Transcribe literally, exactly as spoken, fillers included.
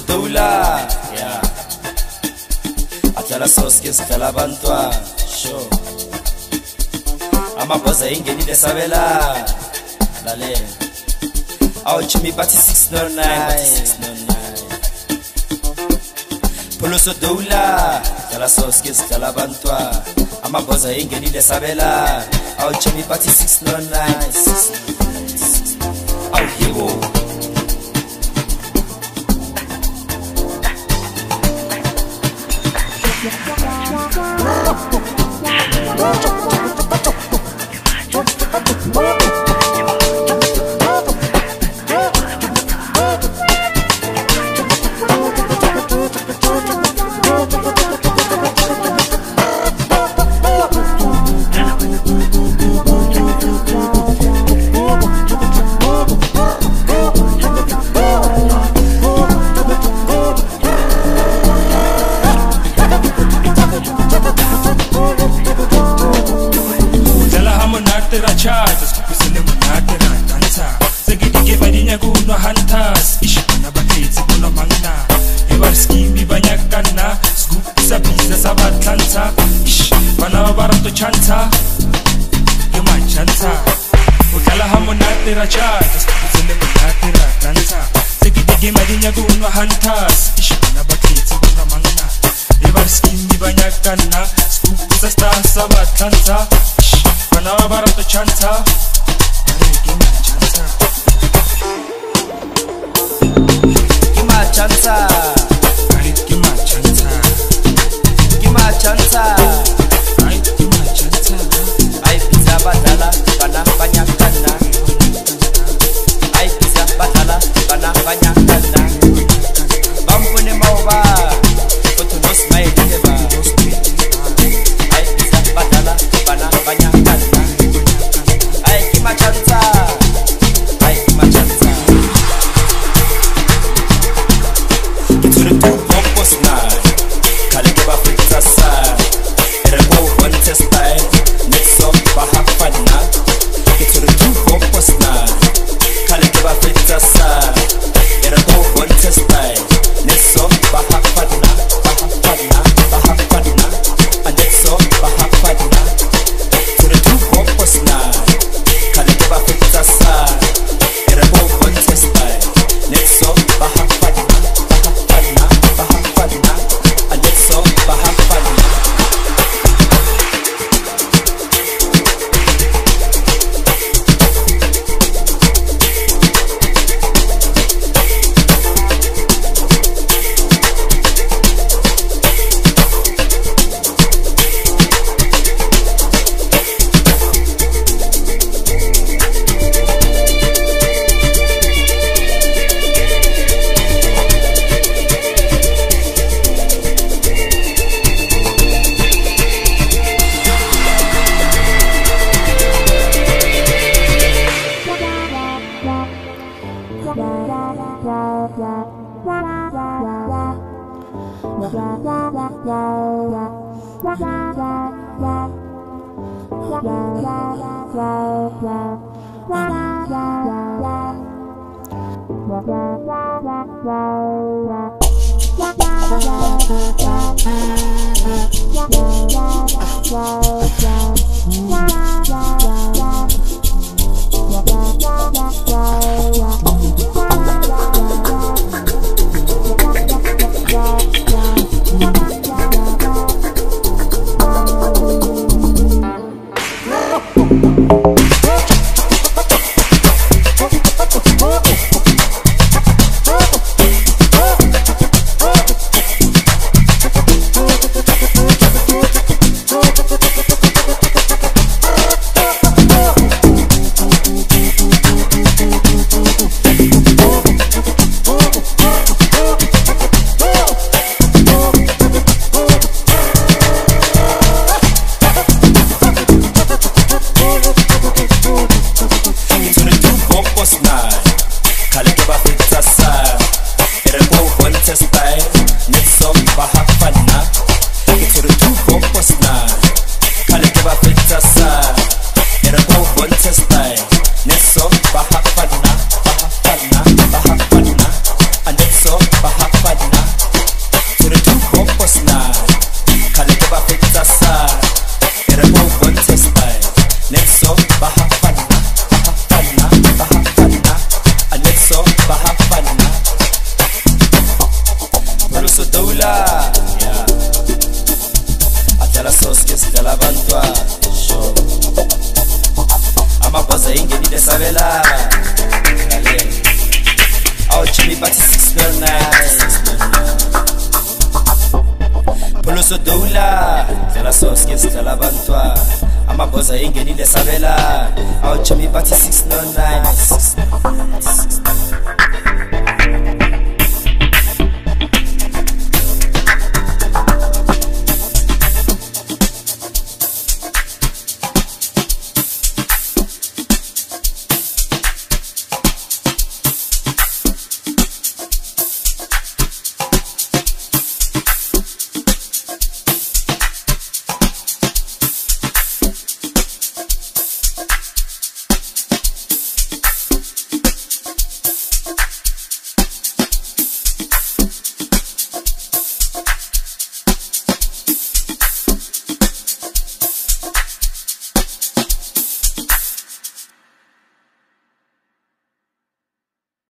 doula, yeah. Atala soske stala bantwa, sure. Amaboza ingenile sabela, dale. Aw chimi bati six no nine. Poloso doula, atala soske stala bantwa. Amaboza ingenile sabela, aw chimi bati six no nine. Aw hibo. Chanta, you my chanta. Ukala hamonate racha, just put in the monate ranta. Take it again, Madina Guna Hunters, Ishana Bakiti Guna Mangana. Ever skin Banyakana, scoop is a star Sabatanta. Panabara to chanta, Gima chanta. Gima chanta, Gima chanta, Gima chanta. Batala, bana banyakana. Ai pizza batala, bana banyakana. Bampune mawa, koto no smile deba. Ai pizza batala, bana banyakana. Ai kima chanta, ai kima chanta. Kituru tu kompos na, kale keba fita sa. Erebo one test style, next up baha. Get to the two focus now. Kale keba fita sa. Era go one test style. Next up baha padna, baha padna, baha padna. And next up baha padna. To the two focus now. Kale keba fita sa. Era go one test style. Next up baha padna, baha padna, baha padna. And next up baha padna. soske sidlala abantwana sure amabhoza ingenile sabela lalela awujimi bathi six nine nine Poloso doula Dela soske sidlala abantwana amabhoza ingenile sabela awujimi bathi six nine nine